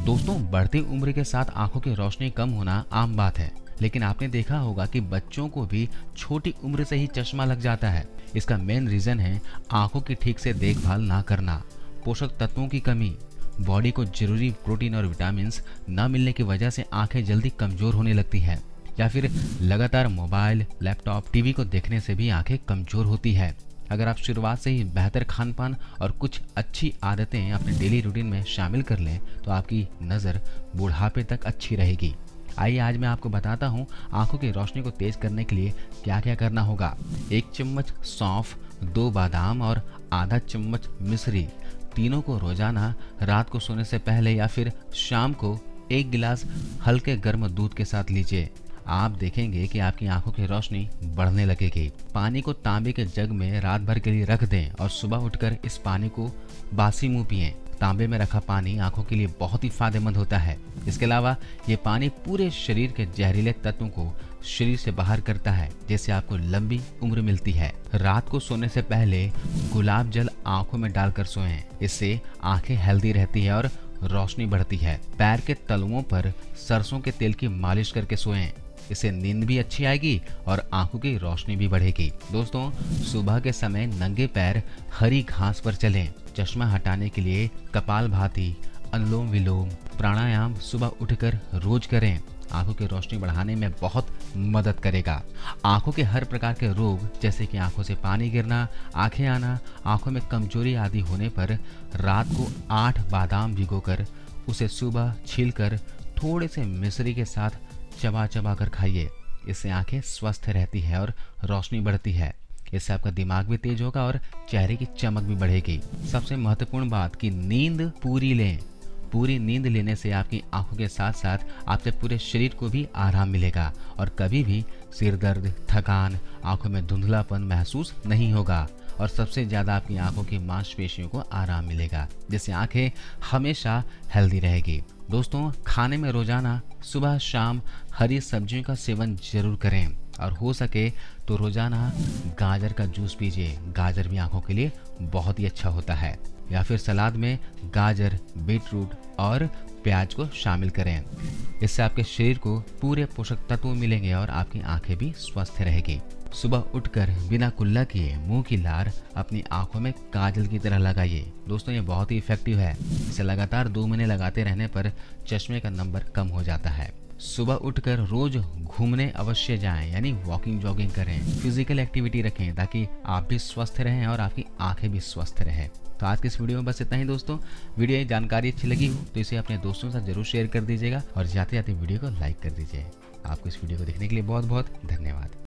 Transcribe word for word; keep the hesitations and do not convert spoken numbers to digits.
दोस्तों, बढ़ती उम्र के साथ आंखों की रोशनी कम होना आम बात है, लेकिन आपने देखा होगा कि बच्चों को भी छोटी उम्र से ही चश्मा लग जाता है। इसका मेन रीजन है आंखों की ठीक से देखभाल ना करना, पोषक तत्वों की कमी, बॉडी को जरूरी प्रोटीन और विटामिन न मिलने की वजह से आंखें जल्दी कमजोर होने लगती है, या फिर लगातार मोबाइल, लैपटॉप, टीवी को देखने से भी आंखें कमजोर होती है। अगर आप शुरुआत से ही बेहतर खान पान और कुछ अच्छी आदतें अपने डेली रूटीन में शामिल कर लें तो आपकी नज़र बुढ़ापे तक अच्छी रहेगी। आइए आज मैं आपको बताता हूँ आंखों की रोशनी को तेज करने के लिए क्या क्या करना होगा। एक चम्मच सौंफ, दो बादाम और आधा चम्मच मिश्री, तीनों को रोजाना रात को सोने से पहले या फिर शाम को एक गिलास हल्के गर्म दूध के साथ लीजिए। आप देखेंगे कि आपकी आंखों की रोशनी बढ़ने लगेगी। पानी को तांबे के जग में रात भर के लिए रख दें और सुबह उठकर इस पानी को बासी मुंह पिएं। तांबे में रखा पानी आंखों के लिए बहुत ही फायदेमंद होता है। इसके अलावा ये पानी पूरे शरीर के जहरीले तत्वों को शरीर से बाहर करता है, जिससे आपको लंबी उम्र मिलती है। रात को सोने से पहले गुलाब जल आंखों में डालकर सोएं। इससे आंखें हेल्दी रहती है और रोशनी बढ़ती है। पैर के तलुओं पर सरसों के तेल की मालिश करके सोएं। इससे नींद भी अच्छी आएगी और आंखों की रोशनी भी बढ़ेगी। दोस्तों, सुबह के समय नंगे पैर हरी घास पर चलें। चश्मा हटाने के लिए कपालभाति, अनुलोम विलोम, प्राणायाम सुबह उठकर रोज करें। आंखों की रोशनी बढ़ाने में बहुत मदद करेगा। आंखों के हर प्रकार के रोग जैसे कि आंखों से पानी गिरना, आंखें आना, आंखों में कमजोरी आदि होने पर रात को आठ बादाम भिगोकर उसे सुबह छीलकर थोड़े से मिश्री के साथ चबा चबा कर खाइए। इससे आंखें स्वस्थ रहती है और रोशनी बढ़ती है। इससे आपका दिमाग भी तेज होगा और चेहरे की चमक भी बढ़ेगी। सबसे महत्वपूर्ण बात कि नींद पूरी लें। पूरी नींद लेने से आपकी आंखों के साथ साथ आपके पूरे शरीर को भी आराम मिलेगा और कभी भी सिर दर्द, थकान, आंखों में धुंधलापन महसूस नहीं होगा और सबसे ज्यादा आपकी आंखों की मांसपेशियों को आराम मिलेगा, जिससे आंखें हमेशा हेल्दी रहेगी। दोस्तों, खाने में रोजाना सुबह शाम हरी सब्जियों का सेवन जरूर करें और हो सके तो रोजाना गाजर का जूस पीजिए। गाजर भी आंखों के लिए बहुत ही अच्छा होता है। या फिर सलाद में गाजर, बीटरूट और प्याज को शामिल करें। इससे आपके शरीर को पूरे पोषक तत्व मिलेंगे और आपकी आंखें भी स्वस्थ रहेगी। सुबह उठकर बिना कुल्ला किए मुंह की लार अपनी आंखों में काजल की तरह लगाइए। दोस्तों, ये बहुत ही इफेक्टिव है। इसे लगातार दो महीने लगाते रहने पर चश्मे का नंबर कम हो जाता है। सुबह उठकर रोज घूमने अवश्य जाएं, यानी वॉकिंग जॉगिंग करें। फिजिकल एक्टिविटी रखें ताकि आप भी स्वस्थ रहें और आपकी आंखें भी स्वस्थ रहें। तो आज के इस वीडियो में बस इतना ही दोस्तों। वीडियो जानकारी अच्छी लगी हो तो इसे अपने दोस्तों के साथ जरूर शेयर कर दीजिएगा और जाते जाते वीडियो को लाइक कर दीजिए। आपको इस वीडियो को देखने के लिए बहुत बहुत धन्यवाद।